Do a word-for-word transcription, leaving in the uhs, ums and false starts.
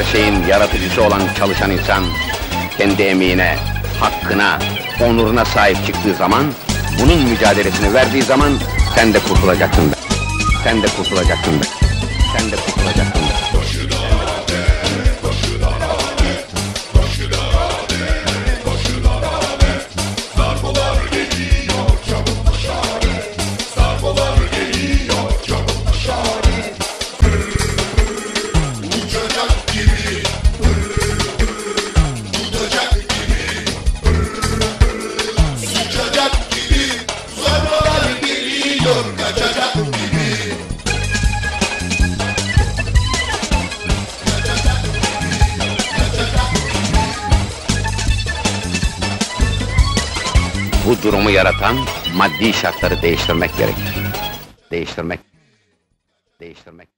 şeyin yaratıcısı olan çalışan insan, kendi emeğine, hakkına, onuruna sahip çıktığı zaman, bunun mücadelesini verdiği zaman, sen de kurtulacaksın be. Sen de kurtulacaksın be. Sen de kurtulacaksın be. Bu durumu yaratan maddi şartları değiştirmek gerekir. Değiştirmek. Değiştirmek.